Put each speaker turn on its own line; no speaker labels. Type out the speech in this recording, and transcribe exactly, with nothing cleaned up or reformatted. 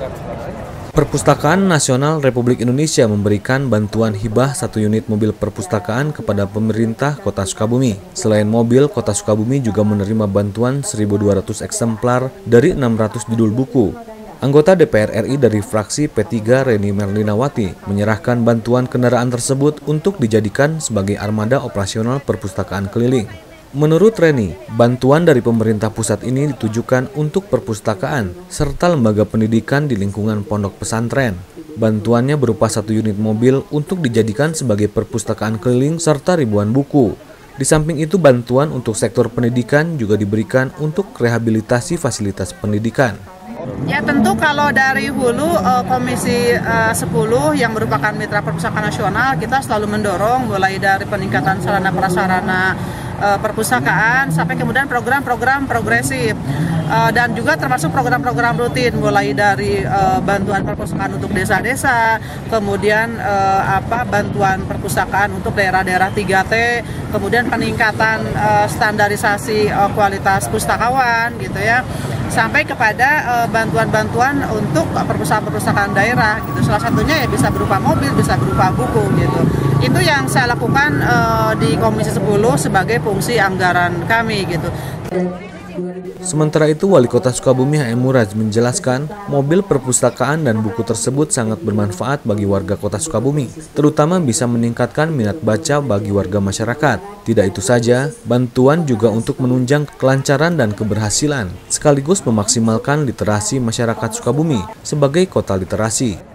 Perpustakaan Nasional Republik Indonesia memberikan bantuan hibah satu unit mobil perpustakaan kepada pemerintah Kota Sukabumi. Selain mobil, Kota Sukabumi juga menerima bantuan seribu dua ratus eksemplar dari enam ratus judul buku. Anggota D P R R I dari fraksi P tiga Reni Merlinawati menyerahkan bantuan kendaraan tersebut untuk dijadikan sebagai armada operasional perpustakaan keliling. Menurut Reni, bantuan dari pemerintah pusat ini ditujukan untuk perpustakaan serta lembaga pendidikan di lingkungan pondok pesantren. Bantuannya berupa satu unit mobil untuk dijadikan sebagai perpustakaan keliling serta ribuan buku. Di samping itu, bantuan untuk sektor pendidikan juga diberikan untuk rehabilitasi fasilitas pendidikan.
Ya tentu kalau dari hulu Komisi sepuluh yang merupakan mitra perpustakaan nasional, kita selalu mendorong mulai dari peningkatan sarana prasarana perpustakaan sampai kemudian program-program progresif dan juga termasuk program-program rutin mulai dari bantuan perpustakaan untuk desa-desa, kemudian apa bantuan perpustakaan untuk daerah-daerah tiga T, kemudian peningkatan standarisasi kualitas pustakawan gitu ya, sampai kepada bantuan-bantuan untuk perpustakaan-perpustakaan daerah gitu. Salah satunya ya bisa berupa mobil, bisa berupa buku gitu. Itu yang saya lakukan uh, di Komisi sepuluh sebagai fungsi anggaran kami gitu.
Sementara itu, Wali Kota Sukabumi H M Muraj menjelaskan mobil perpustakaan dan buku tersebut sangat bermanfaat bagi warga Kota Sukabumi, terutama bisa meningkatkan minat baca bagi warga masyarakat. Tidak itu saja, bantuan juga untuk menunjang kelancaran dan keberhasilan, sekaligus memaksimalkan literasi masyarakat Sukabumi sebagai kota literasi.